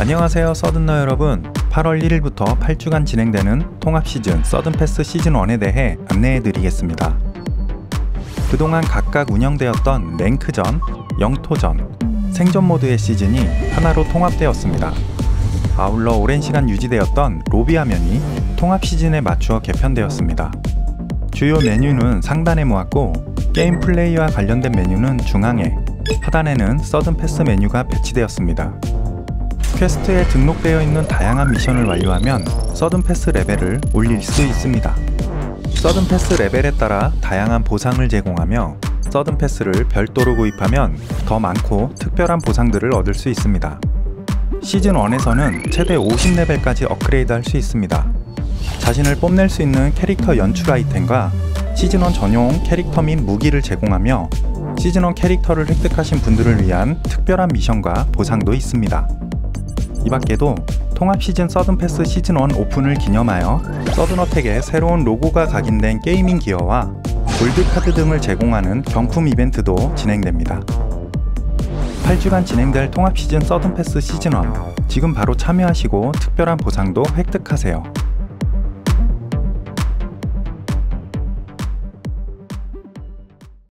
안녕하세요 서든너 여러분. 8월 1일부터 8주간 진행되는 통합시즌 서든패스 시즌1에 대해 안내해 드리겠습니다. 그동안 각각 운영되었던 랭크전, 영토전, 생존 모드의 시즌이 하나로 통합되었습니다. 아울러 오랜 시간 유지되었던 로비 화면이 통합 시즌에 맞추어 개편되었습니다. 주요 메뉴는 상단에 모았고 게임 플레이와 관련된 메뉴는 중앙에, 하단에는 서든패스 메뉴가 배치되었습니다. 퀘스트에 등록되어 있는 다양한 미션을 완료하면 서든패스 레벨을 올릴 수 있습니다. 서든패스 레벨에 따라 다양한 보상을 제공하며 서든패스를 별도로 구입하면 더 많고 특별한 보상들을 얻을 수 있습니다. 시즌1에서는 최대 50레벨까지 업그레이드 할 수 있습니다. 자신을 뽐낼 수 있는 캐릭터 연출 아이템과 시즌1 전용 캐릭터 및 무기를 제공하며 시즌1 캐릭터를 획득하신 분들을 위한 특별한 미션과 보상도 있습니다. 이 밖에도 통합 시즌 서든패스 시즌1 오픈을 기념하여 서든어택에 새로운 로고가 각인된 게이밍 기어와 골드카드 등을 제공하는 경품 이벤트도 진행됩니다. 8주간 진행될 통합 시즌 서든패스 시즌1, 지금 바로 참여하시고 특별한 보상도 획득하세요.